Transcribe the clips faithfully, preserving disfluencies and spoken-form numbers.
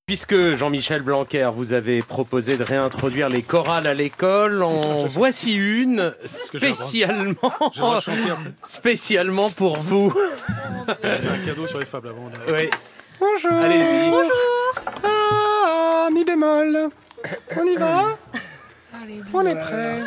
Puisque Jean-Michel Blanquer, vous avez proposé de réintroduire les chorales à l'école, en voici une spécialement, spécialement pour vous. Il y a un cadeau sur les fables avant. Oui. Bonjour. Allez-y. Bonjour. Ah, mi bémol. On y va? Allez, On est prêt.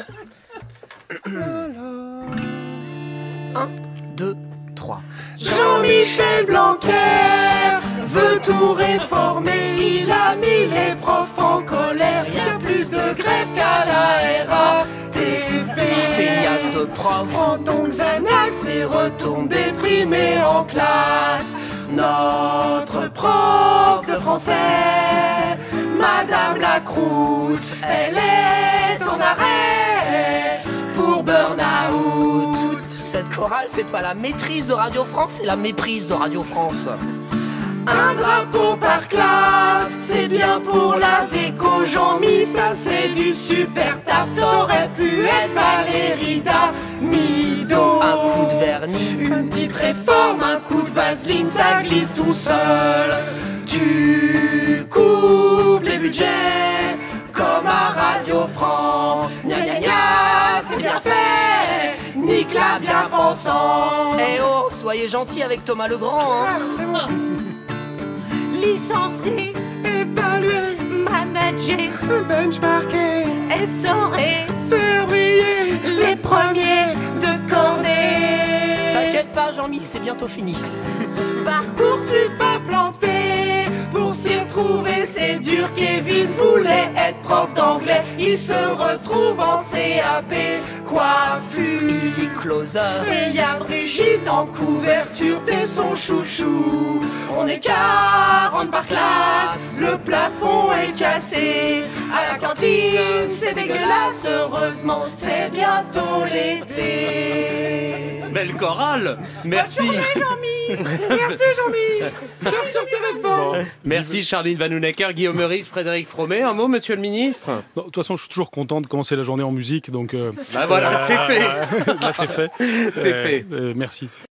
un, deux, trois. Jean-Michel Blanquer veut tout réformer. Il a mis les profs en colère. Il y a plus de grève qu'à la R A T P. Feignasse de prof. Prends donc Xanax et retourne déprimé en classe. Notre prof de français, Madame Lacroute, elle est en arrêt pour burn-out. Cette chorale, c'est pas la maîtrise de Radio France, c'est la méprise de Radio France. Un drapeau par classe, c'est bien pour la déco. Jean-Mi, ça c'est du super taf. T'aurais pu être Valérie Damido. Un coup de vernis, Une petite réforme, un coup de vaseline, ça glisse tout seul. Tu coupes les budgets comme à Radio France. Gna gna gna, c'est bien fait. Nique la bien-pensance. Eh oh, soyez gentils avec Thomas Legrand, hein. Ah, c'est bon. Licencié, Évaluer, manager, benchmarker, essoré, faire briller les premiers de cordée. T'inquiète pas, Jean-Mi, c'est bientôt fini. Parcoursup pas planté. Pour s'y retrouver, c'est dur. Kevin voulait être prof d'anglais. Il se retrouve en C A P coiffure. Il lit closer. Et y a Brigitte en couverture, t'es son chouchou. On est quarante par classe, le plafond est cassé. À la cantine, c'est dégueulasse. Heureusement, c'est bientôt l'été. Belle chorale. Merci. Merci Jean-Mi. Sors sur tes réformes. Merci Charline Vanhoenacker, Guillaume Meurice, Frédéric Fromet. Un mot, monsieur le ministre? Non, de toute façon, je suis toujours content de commencer la journée en musique, donc. Euh, Bah voilà, c'est fait. Là, c'est fait. C'est Euh, fait. euh, merci.